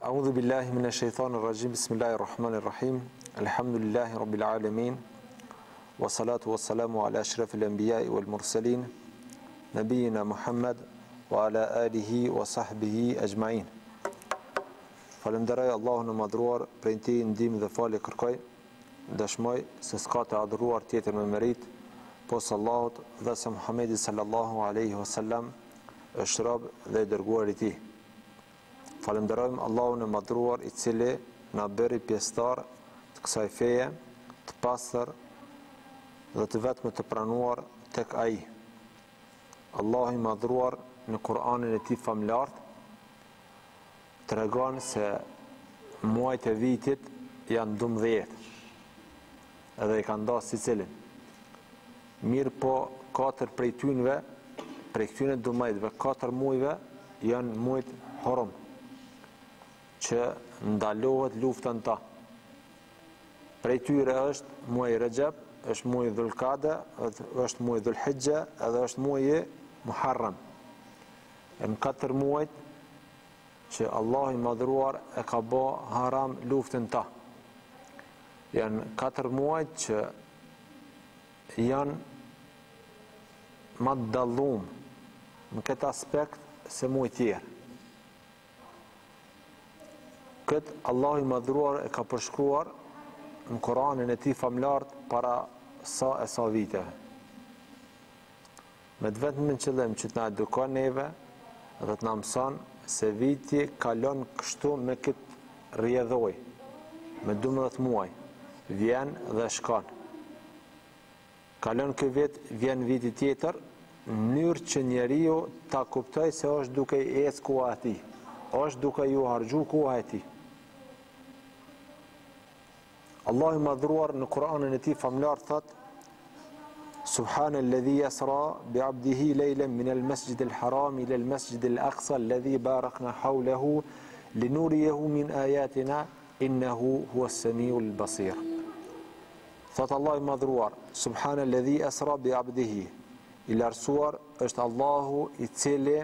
أعوذ بالله من الشيطان الرجيم. بسم الله الرحمن الرحيم. الحمد لله رب العالمين، والصلاة والسلام على أشرف الأنبياء والمرسلين نبينا محمد وعلى آله وصحبه أجمعين. Falenderoj Allahun e madhruar, prej tij ndihmë dhe falje kërkoj. Dëshmoj se s'ka të adhuruar tjetër me merit posa Allahut dhe se Muhamedi sallallahu alaihi wasallam është rob dhe i dërguar i tij. Falenderojmë Allahun e madhruar i cili na bëri pjesëtar të kësaj feje, të pastër dhe të vetme të pranuar tek ai. Allahu i madhruar në Kur'anin e tij famlar tregon se muajt e vitit janë 12, edhe i kanë dasë si cilin. Mirë po, 4 prej tynve, prej këtyne 12, 4 muajve janë muajt Hurum, që ndalohet luftën ta. Prej tyre është muaj Rajab, është muaj Dhulqaada, është muaj Dhulhijja, edhe është muaj Muharram. Në 4 muajt që Allah i madhruar e ka bë haram luftën ta. Janë 4 muajt që janë më të dallum në këtë aspekt se muajt tjerë. Këtë Allah i madhruar e ka përshkruar në Koranin e tij famlar para sa viteve. Me të vetmin qëllim që të na edukon neve dhe të na mëson se viti kalon kështu me këtë rjedhoj, me 12 muaj, vjen dhe shkon. Kalon këtë vit, vjen viti tjetër, në mënyrë që njeriu ta kuptoj se është duke ecë koha e tij, është duke ju harxhu koha e tij. Allahu i madhruar në Kur'anin e tij famlar thot: سبحان الذي يسرى بعبده ليلا من المسجد الحرام إلى المسجد الأقصى الذي باركنا حوله لنريه من آياتنا إنه هو السميع البصير. Thot Allah i madhruar, سبحان الذي أسرى بعبده, i lartësuar është Allahu i cili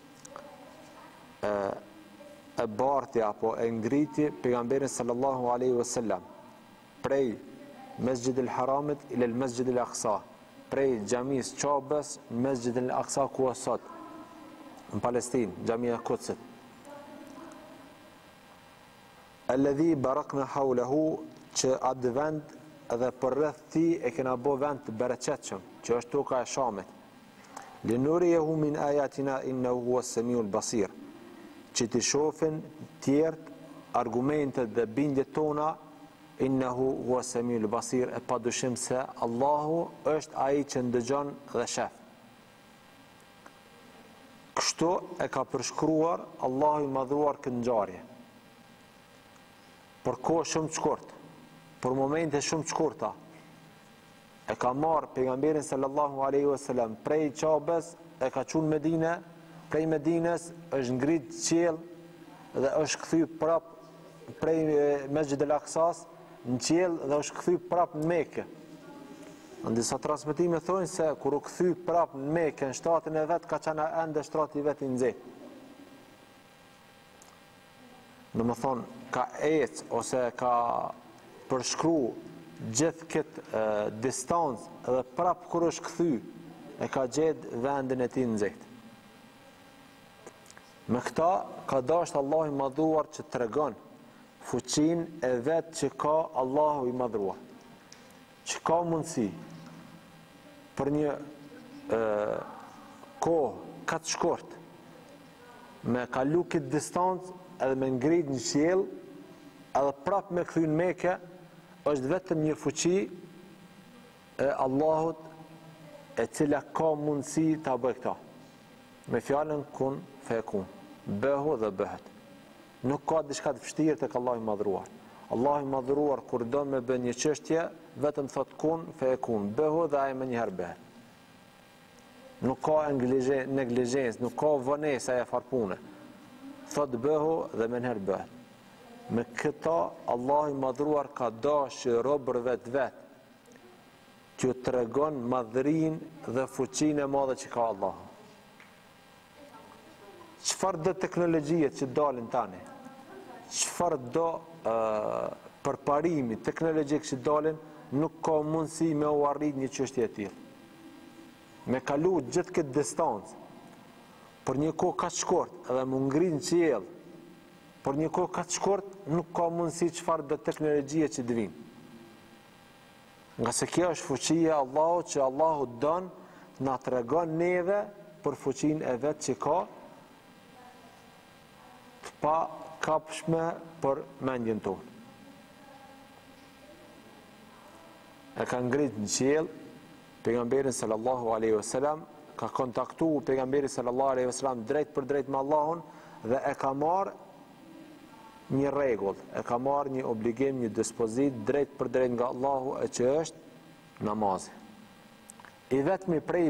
e barti apo e ngriti pejgamberin sallallahu alaihi wasallam prej Mesjid al-Haramit ila al-Mesjid al-Aqsa, prej xhamis Qabës në Mesjid al-Aqsa ku është sot në Palestinë, xhamia e Kutsit. Alladhi barakna hawlahu, që atë vend edhe përreth tij e kena bë vend të bereqetshëm, që është toka e Shamit. Linuriyahu min ayatina innahu huwa as-sami'ul basir, që të shohin tjerët argumentet dhe bindjet tona. Innehu huwa samiul basir, e pa dyshim se Allahu është ai që ndëgjon dhe shef. Kështu e ka përshkruar Allahu i madhruar këtë ngjarje. Për kohë shumë të shkurtë, për momente shumë të shkurta, e ka marrë pejgamberin sallallahu alaihi wasallam prej Qabës, e ka çuar në Medinë, prej Medinës është ngrit qiell dhe është kthy prap prej Mesjid al-Aqsas në qiell dhe është kthy prap në Mekë. Në disa transmetime thonë se kur u kthy prap në Mekë, në shtatin e vet, ka qenë ende shtati i vet i nxehtë. Domethënë ka ecë ose ka përshkru gjithë këtë distancë dhe prap kur është kthy e ka gjetë vendin e tij nxehtë. Me këta ka dashur Allahu i madhuar që tregon fuqin e vetë që ka Allahu i madhruar, që ka mundësi për një kohë katë shkort me kalu këtë distancë edhe me ngrit në qiell edhe prap me kthy në Mekë, është vetëm një fuqi e Allahut e cila ka mundësi ta bëjë këta. Me fjalën kun fekun, bëhu dhe bëhet. Nuk ka diçka të vështirë tek Allahu i madhruar. Allahu i madhruar kur do me bën një çështje, vetëm thot kun fekun, bëhu dhe ai më njëherë bëhet. Nuk ka neglizhencë, nuk ka vonesë e farpune. Thot bëhu dhe më njëherë bëhet. Me këta Allahu i madhruar ka dashur robërve të vet që tregon madhrinë dhe fuqinë e madhe që ka Allahu. Çfarë do teknologjie që dalin tani? çfarëdo përparimi teknologjik që dalin, nuk ka mundësi me u arrit një çështje e tillë. Me kalu gjithë këtë distancë për një kohë kaq shkurt edhe më ngrit në qiell për një kohë kaq shkurt, nuk ka mundësi çfarë do teknologjie që të vinë. Nga se kjo është fuqia e Allahut, që Allahu don na tregon neve për fuqinë e vet që ka, të pa kapshme për mendjen tonë. E ka ngrit në qiell pejgamberin sallallahu alaihi wasallam, ka kontaktu pejgamberi sallallahu alaihi wasallam drejt për drejt me Allahun dhe e ka marrë një rregull, e ka marrë një obligim, një dispozit drejt për drejt nga Allahu, e që është namazi. I vetmi prej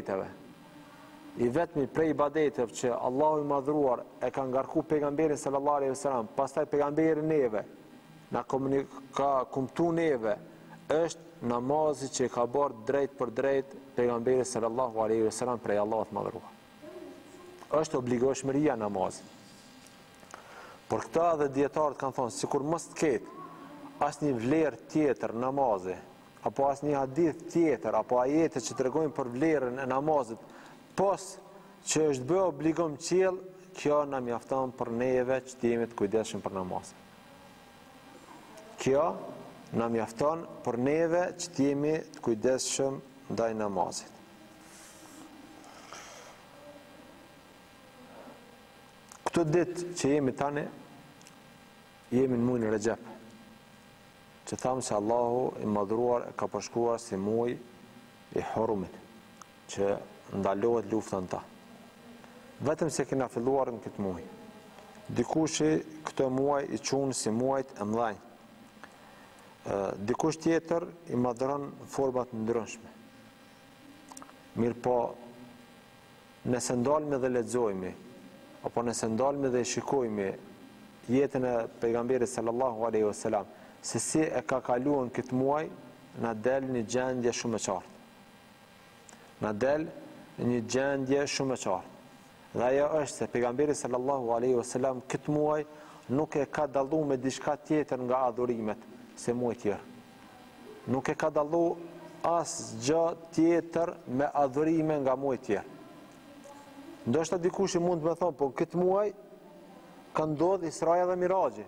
ibadeteve që Allahu i madhruar e ka ngarku pejgamberin sallallahu alaihi wasallam, pastaj pejgamberi neve ka kumtu neve, është namazi që ka bërë drejt për drejt pejgamberi sallallahu alaihi wasallam prej Allahut madhruar. Është obligoshmëria namazit. Por këta dhe dietarët kanë thonë, sikur mos të ketë asnjë vlerë tjetër namazi, apo asnjë hadith tjetër, apo ajete që tregojnë për vlerën e namazit, pos që është bë obligom qiell, kjo na mjafton për neve që të jemi të kujdesshëm për namaz. Kjo na mjafton për neve që të jemi të kujdesshëm ndaj namazit. Këtë ditë që jemi tani, jemi në muajin Rexhep, që thamë se Allahu i madhruar ka përshkruar si muaj i hurumit, që ndalohet lufta në ta. Vetëm se kena filluar në këtë muaj. Dikush këtë muaj i qunë si muajt e mëdhenj. Dikush tjetër i madhron format ndryshme. Mirë po, nëse ndalme dhe lexojmë, apo nëse ndalme dhe shikojmë jetën e pejgamberit sallallahu alaihi wasallam, se si e ka kaluar këtë muaj, na del një gjendje shumë e qartë. Na del një gjendje shumë e qartë. Dhe ajo është se pejgamberi sallallahu alaihi wasallam këtë muaj nuk e ka dalluar me diçka tjetër nga adhurimet se muaj tjerë. Nuk e ka dalluar asgjë tjetër me adhurime nga muaj tjerë. Ndoshta dikush mund të më thonë, po këtë muaj ka ndodhur Israja dhe Miraxhi.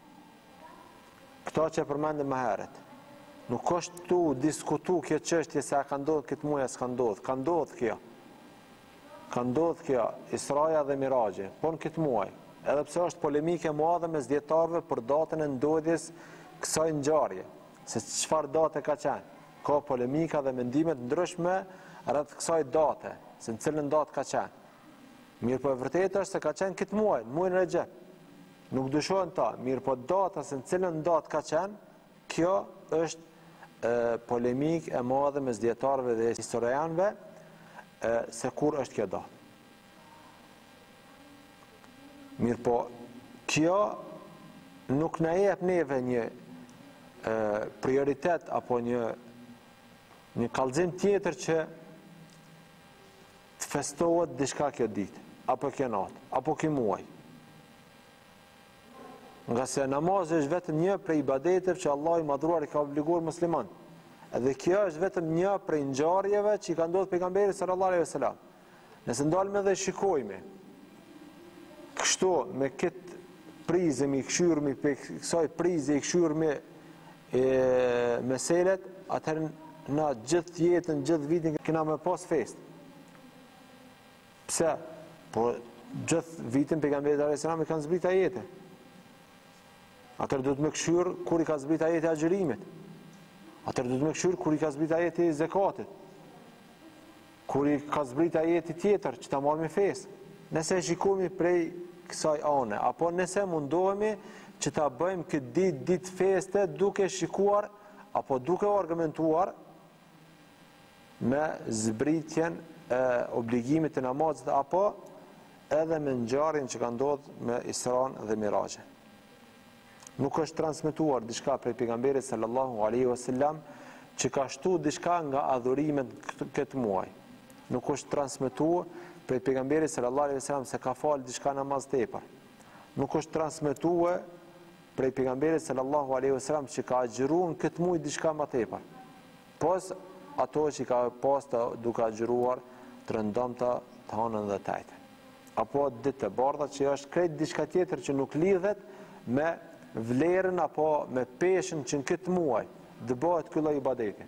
Këto që përmendëm më herët. Nuk është tu diskutu kjo çështje se a ka ndodhur këtë muaj as ka ndodhur. Ka ndodhur kjo. Ka ndodhur kjo Israja dhe Miraxhi, po në këtë muaj. Edhe pse është polemike e madhe mes dietarëve për datën e ndodhjes kësaj ngjarje, se çfarë date ka qenë. Ka polemika dhe mendime të ndryshme rreth kësaj date, se në cilën datë ka qenë. Mirë po e vërtetë është se ka qenë këtë muaj, në muajin Rexhep. Nuk dyshohen ta, mirë po data se në cilën datë ka qenë, kjo është polemik e madhe mes dietarëve dhe historianëve se kur është kjo datë. Mirë po, kjo nuk na jep neve një prioritet apo një kallëzim tjetër që të festohet diçka kjo ditë, apo kjo natë, apo kjo muaj. Nga se namazi është vetëm një prej ibadeteve që Allah i madhruar i ka obliguar musliman. Edhe kjo është vetëm një prej ngjarjeve që i ka ndodhur pejgamberit sallallahu alaihi wasallam. Nëse ndalme dhe shikojmë kështu me këtë prizë i këshyrmi, për kësaj prizë i këshyrmi meselet, atëherë na gjithë jetën, gjithë vitin kena me pas fest. Pse? Po gjithë vitin pejgamberi sallallahu alaihi wasallam i kanë zbrit ajete. Atëherë duhet me këshyr kur i ka zbrit ajete agjërimit. Atëherë duhet me këshyr kur i ka zbrit ajete zakatit. Kur i ka zbrit ajete tjetër që ta marrë me fest. Nëse shikojmë prej kësaj ane, apo nëse mundohemi që ta bëjmë këtë ditë feste duke shikuar apo duke argumentuar me zbritjen e obligimit të namazit apo edhe me ngjarjen që ka ndodhur me Isra'n dhe Miraxhin. Nuk është transmetuar diçka prej pejgamberit sallallahu alaihi wasallam që ka shtu diçka nga adhurimet këtë muaj. Nuk është transmetuar prej pejgamberit sallallahu alaihi wasallam se ka falë diçka namaz tepër. Nuk është transmetuar prej pejgamberit sallallahu alaihi wasallam që ka agjëruar këtë muaj diçka më tepër. Pos ato që ka pas duke agjëruar të rëndomta, të hënën dhe të ajte. Apo ditë të bardha që është krejt diçka tjetër që nuk lidhet me vlerën apo me peshën që në këtë muaj dëbohet ky lloj ibadeti.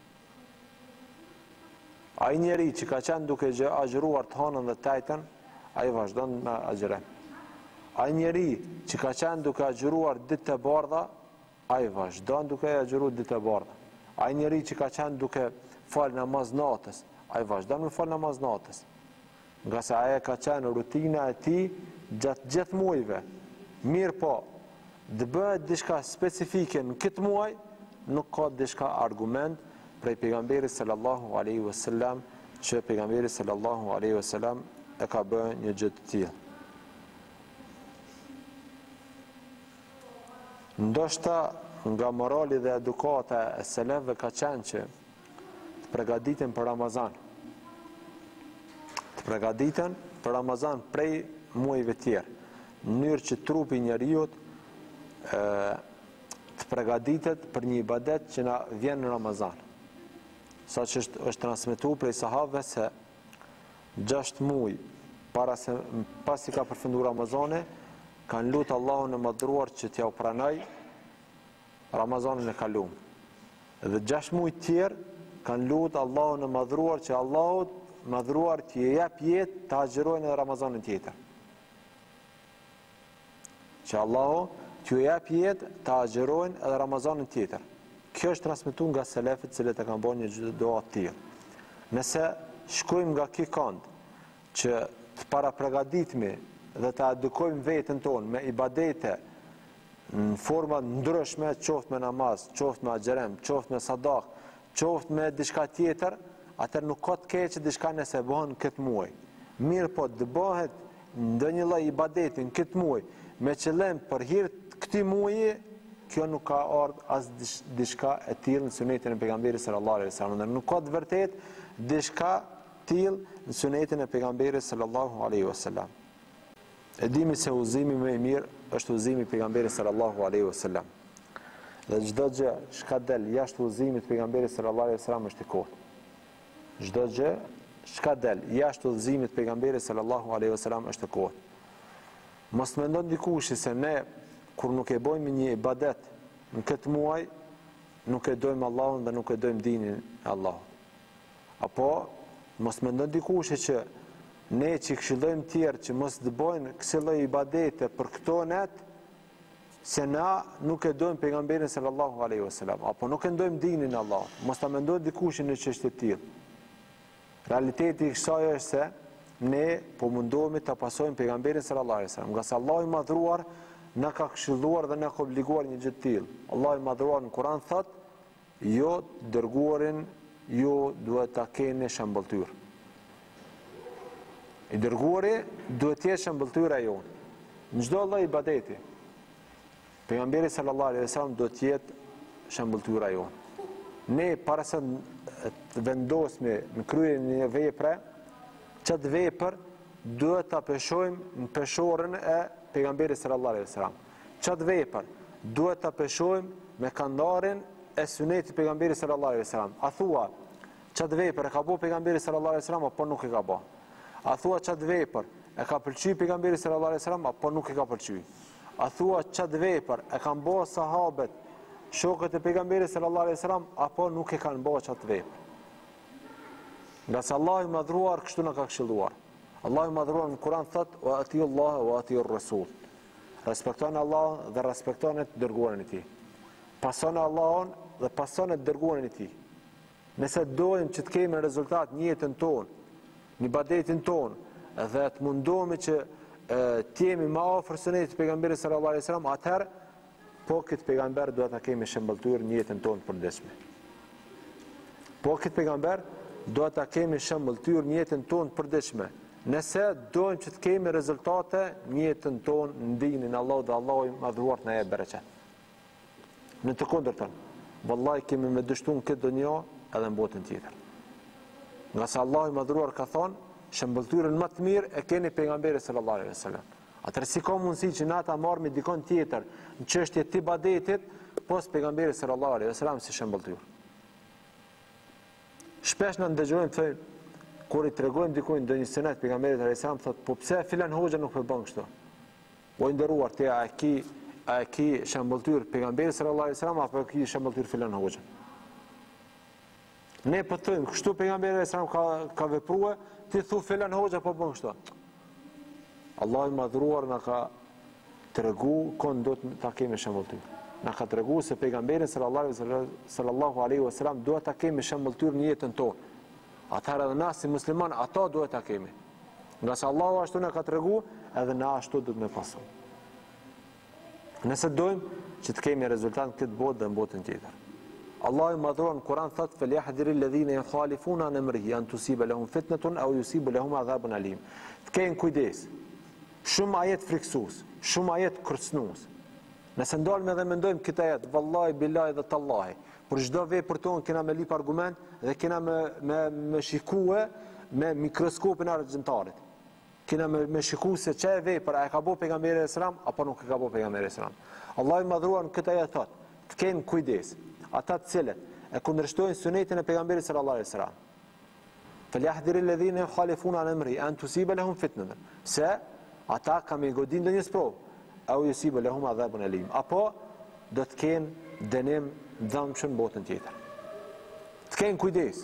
Ai njeri që ka qenë duke agjëruar të hënën dhe të ajten, ai vazhdon me agjërim. Ai njeri që ka qenë duke agjëruar ditë të bardha, ai vazhdon duke agjëruar ditë të bardha. Ai njeri që ka qenë duke fal namaz natës, ai vazhdon me fal namaz natës. Nga se aja ka qenë rutina e tij gjatë gjithë muajve. Mirë po, dhe bëhet diçka specifike në këtë muaj, nuk ka diçka argument prej pejgamberit sallallahu alaihi wasallam që pejgamberi sallallahu alaihi wasallam e ka bërë një gjë të tillë. Ndoshta nga morali dhe edukata e selefëve ka qenë që të përgatiten për Ramazan. Të përgatiten për Ramazan prej muajve tjerë, në mënyrë që trupi njeriut të përgatitet për një ibadet që na vjen në Ramazan. Sa që është transmetuar prej sahabëve se 6 muaj pasi ka përfunduar Ramazani, kanë lutë Allahun e madhruar që t'ja u pranoj Ramazanin e kaluar. Dhe 6 muaj tjerë kanë lutë Allahun e madhruar që Allahu madhruar t'i jap jetë të agjërojnë edhe Ramazanin tjetër. Që Allahu t'ju jap jetë të agjërojnë edhe Ramazanin tjetër. Kjo është transmetuar nga selefët cilët e kanë bërë një dua të tillë. Nëse shkojmë nga ky kant që të parapregaditmi dhe të edukojmë veten tonë me ibadete në forma ndryshme, qoftë me namaz, qoftë me agjërim, qoftë me sadak, qoftë me diçka tjetër, atëherë nuk ka të keqë diçka nëse bëhen këtë muaj. Mirë po të bëhet ndonjë lloj ibadeti në këtë muaj me qëllim për hir të këtij muaji, kjo nuk ka ardhur as diçka e tillë në sunetin e pejgamberit sallallahu alaihi wasallam. Nuk ka të vërtet diçka tillë në sunetin e pejgamberit sallallahu alaihi wasallam. E dimi se udhëzimi më i mirë është udhëzimi i pejgamberit sallallahu alaihi wasallam. Dhe çdo gjë që del jashtë udhëzimit të pejgamberit sallallahu alaihi wasallam është i kotë. Çdo gjë që del jashtë udhëzimit të pejgamberit sallallahu alaihi wasallam është i kotë. Mos mendon dikush se ne kur nuk e bëjmë një ibadet në këtë muaj, nuk e dojmë Allahun dhe nuk e dojmë dinin e Allahut. Apo mos mendon dikush që ne që këshillojmë tjerë që mos të bëjnë kësaj lloj ibadete për këto net, se na nuk e dojmë pejgamberin sallallahu alaihi wasallam, apo nuk e dojmë dinin e Allahut. Mos ta mendoj dikush në çështje të tillë. Realiteti i kësaj është se ne po mundohemi ta pasojmë pejgamberin sallallahu alaihi wasallam, nga se Allahu i madhruar na ka këshilluar dhe na ka obliguar një gjë të tillë. Allahu i madhruar në Kur'an thot: "Jo dërguarin, ju duhet ta keni shëmbëltyr." I dërguari duhet të jetë shëmbëltyra jonë. Në çdo lloj ibadeti, pejgamberi sallallahu alaihi wasallam duhet të jetë shëmbëltyra jonë. Ne para se të vendosmi në kryen një vepre, çat vepër duhet ta peshojmë në peshorën e pejgamberit sallallahu alaihi wasallam. Çat vepër duhet ta peshojmë me kandarin e sunetit të pejgamberit sallallahu alaihi wasallam. A thua çat vepër e ka bëu pejgamberi sallallahu alaihi wasallam apo nuk e ka bëu? A thua çat vepër e ka pëlqyer pejgamberi sallallahu alaihi wasallam apo nuk e ka pëlqyer? A thua çat vepër e kanë bërë sahabët, shokët e pejgamberit sallallahu alaihi wasallam apo nuk e kanë bërë çat vepër? Nga se Allahu i madhruar kështu na ka këshilluar. Allahu i madhruar në Kur'an thot: "Wa atiiu Allah wa atiiu ar-rasul." Respektoni Allahun dhe respektoni të dërguarin e tij. Pasoni Allahun dhe pasoni të dërguarin e tij. Nëse dojmë që të kemi rezultat në jetën tonë, në ibadetin tonë, dhe të mundohemi që të jemi më afër sunetit të pejgamberit sallallahu alaihi wasallam, atëherë po këtë pejgamber duhet ta kemi shëmbëltyr në jetën tonë të përditshme. Po këtë pejgamber duhet ta kemi shëmbëltyr në jetën tonë të përditshme. Nëse dojmë që të kemi rezultate në jetën tonë, në dinin e Allahut dhe Allahu i madhruar të na jep bereqet. Në të kundërtën, vallahi kemi me dështuar këtë dunjë edhe në botën tjetër. Nga se Allahu i madhruar ka thonë, shëmbëltyrën më të mirë e keni pejgamberin sallallahu alaihi wasallam. Atëherë si ka mundësi që na ta marrë me dikon tjetër në çështje të ibadetit, pos pejgamberit sallallahu alaihi wasallam si shembulltyr. Shpesh na ndëgjojmë thënë kur I tregojmë dikujt ndonjë sunet pejgamberit alaihi salam thotë, po pse filan hoxha nuk po bën kështu? O I nderuar, ti a e ki shembulltyr pejgamberit sallallahu alaihi wasallam apo ki shembulltyr filan hoxha? Ne po thëmë kështu pejgamberi alaihi salam ka vepruar, ti thu filan hoxha po bën kështu. Allah I madhruar na ka tregu kon do të ta kemi shembulltyr. Na ka tregu se pejgamberi sallallahu alaihi wasallam duhet ta kemi shembulltyr në jetën tonë. Atëherë edhe na si musliman ato duhet ta kemi. Nga se Allahu ashtu na ka tregu, edhe na ashtu duhet me pasu. Nëse dojmë që të kemi rezultat në këtë botë dhe në botën tjetër. Allah I madhruar në Kur'an thot فَلْيَحْذِرِ الَّذِينَ يُخَالِفُونَ عَنْ أَمْرِهِ أَنْ تُصِيبَ لَهُمْ فِتْنَةٌ أَوْ يُصِيبَ لَهُمْ عَذَابٌ أَلِيمٌ. Të kenë kujdes. Shumë ajet friksues, shumë ajet kërcënues. Nëse ndalme dhe mendojmë këtë ajet, vallahi, billahi dhe tallahi, për çdo vepër tonë kena me lip argument dhe kena me shikue me mikroskopin e argjentarit. Kena me shikue se çfarë vepër a ka bëu pejgamberi sallallahu alajhi wasallam apo nuk e ka bëu pejgamberi sallallahu alajhi wasallam. Allah I madhruar në këtë ajet thot, të kenë kujdes, ata të cilët e kundërshtojnë sunetin e pejgamberit sallallahu alajhi wasallam. فَلْيَحْذِرِ الَّذِينَ يُخَالِفُونَ عَنْ أَمْرِهِ أَنْ تُصِيبَ لَهُمْ فِتْنَةٌ. Se ata ka me godin ndonjë sprovë, au yusibu lahum adhabun alim. Apo do të kenë dënim dëmshëm botën tjetër. Të kenë kujdes.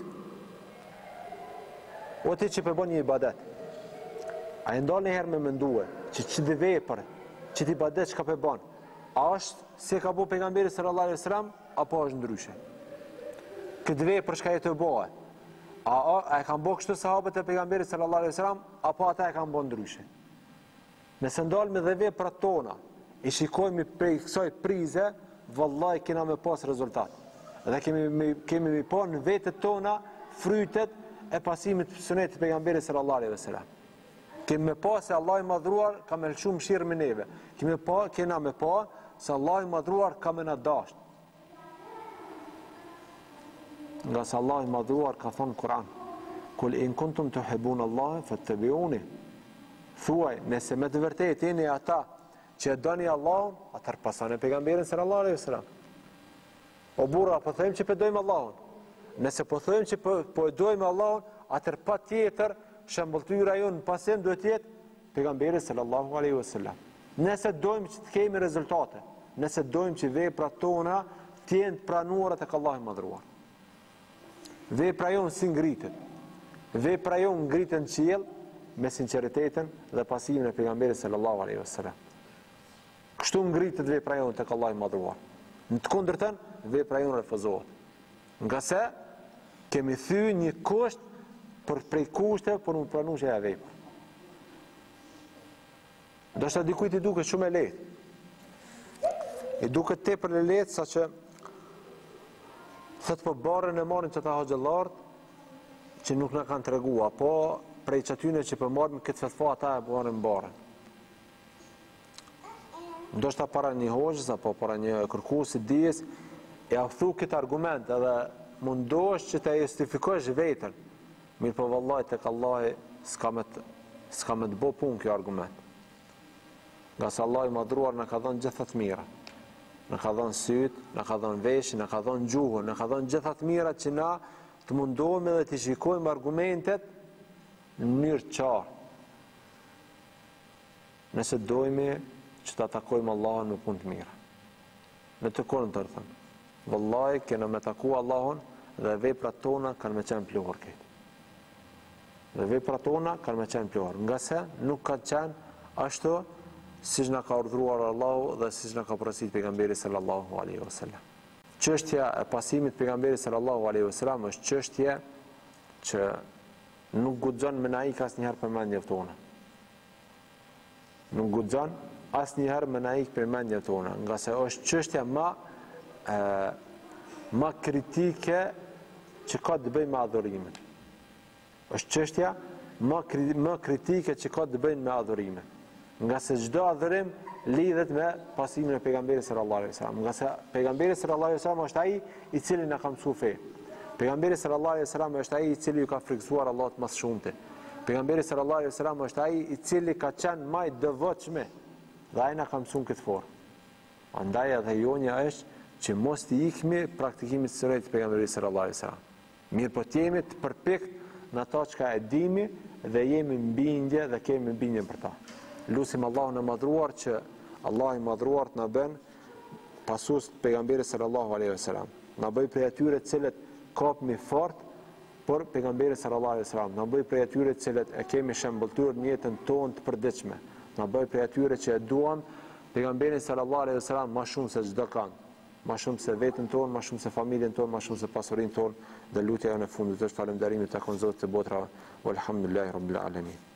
O ti që përbën një ibadet, a e ndalë një herë me mendue që çdo vepër, që ti ibadet që ka përbën, a është se ka bëu pejgamberi sallallahu alaihi wasallam apo është ndryshe? Këtë vepër çka e të bëhe, a e kanë bëu kështu sahabët e pejgamberit sallallahu alaihi wasallam apo ata e kanë bëu ndryshe? Nëse ndalme dhe veprat tona, I shikojmë prej kësaj prize, vallahi kena me pas rezultat. Dhe kemi me pa në vetët tona frytet e pasimit sunetit pejgamberit sallallahu alaihi wasallam. Kemi me pa se Allah I madhruar ka me lëshu mëshirë me neve. Kena me pa se Allah I madhruar ka me na dasht. Nga se Allah I madhruar ka thonë Kur'an, Kul in kuntum tuhibbuna Allah fattabi'uni. Thuaj, nëse me të vërtetë jeni ata që e doni Allahun, atëherë pasoni pejgamberin sallallahu alaihi wasallam. O burra, po thojmë që po dojmë Allahun. Nëse po thojmë që po e dojmë Allahun, atëherë patjetër shembulltyra jonë në pasim duhet të jetë pejgamberi sallallahu alaihi wasallam. Nëse dojmë që të kemi rezultate, nëse dojmë që veprat tona të jenë të pranuara tek Allahu I madhruar. Vepra jonë si ngritet. Vepra jonë ngritet në qiell me sinqeritetin dhe pasimin e pejgamberit sallallahu alaihi wasallam. Kështu ngritet vepra jonë tek Allahu I madhruar. Në të kundërtën, vepra jonë refuzohet. Nga se kemi thyer një kusht për prej kushte për më pranuar që ja vepër. Ndoshta dikujt I duket shumë e lehtë. I duket tepër e lehtë saqë thot po barën e marrin që ta hoxhëllarët që nuk na kanë treguar, po prej çatyne që po marrim këtë fetva ata e bënë barën. Ndoshta para një hoxhës apo para një kërkuesi dijes e afthu këtë argument edhe mundohesh që ta justifikosh veten. Mirë po vallahi tek Allahi s'ka me të bë punë kjo argument. Nga se Allah I madhruar na ka dhënë gjitha të mira. Na ka dhënë syt, na ka dhënë veshin, na ka dhënë gjuhën, na ka dhënë gjitha të mirat që na të mundohemi dhe të shikojmë argumentet në mënyrë të qartë. Nëse dojmë që ta takojmë Allahun me punë të mira. Në të kundërt thënë, vallahi kena me taku Allahun dhe veprat tona kanë me qenë pluhur këtë. Dhe veprat tona kanë me qenë pluhur, nga se nuk ka qenë ashtu siç na ka urdhëruar Allahu dhe siç na ka porositur pejgamberi sallallahu alaihi wasallam. Çështja e pasimit pejgamberit sallallahu alaihi wasallam është çështje që nuk guxon me na ik asnjëherë për mendjet tona. Nuk guxon asnjëherë me na ik për mendjet tona, nga se është çështja ma kritike që ka të bëjë me adhurimin. Është çështja më kritike që ka të bëjë me adhurimin. Nga se çdo adhurim lidhet me pasimin e pejgamberit sallallahu alaihi wasallam. Nga se pejgamberi sallallahu alaihi wasallam është ai I cili na ka mësuar fe. Pejgamberi sallallahu alaihi wasallam është ai I cili ju ka frikësuar Allahut më shumë. Pejgamberi sallallahu alaihi wasallam është ai i cili ka qenë më i devotshëm dhe ai na ka mësuar këtë formë. Andaj edhe jonja është që mos të ikmi praktikimit të sërejt të pejgamberit sallallahu alaihi wasallam. Mirë po të jemi të përpikt në ato çka e dimi dhe jemi mbindje dhe kemi mbindje për ta. Lusim Allahun e madhruar që Allah i madhruar të na bën pasues të pejgamberit sallallahu alaihi wasallam. Na bëj prej atyre të cilët kapmi fort por pejgamberin sallallahu alaihi wasallam. Na bëj prej atyre të cilët e kemi shembulltur në jetën tonë të përditshme. Na bëj prej atyre që e duam pejgamberin sallallahu alaihi wasallam më shumë se çdo kanë. Më shumë se veten tonë, më shumë se familjen tonë, më shumë se pasurinë tonë, dhe lutja e në fundit është falënderimi tek Zotit të botrave. Walhamdulillahi rabbil alamin.